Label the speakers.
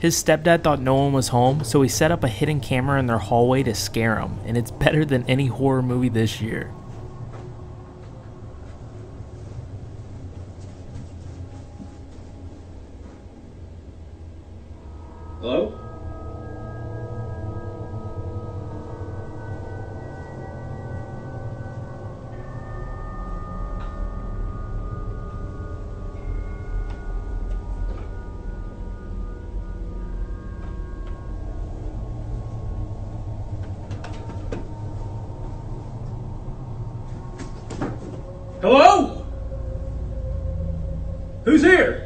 Speaker 1: His stepdad thought no one was home, so he set up a hidden camera in their hallway to scare him, and it's better than any horror movie this year.
Speaker 2: Hello? Hello? Who's here?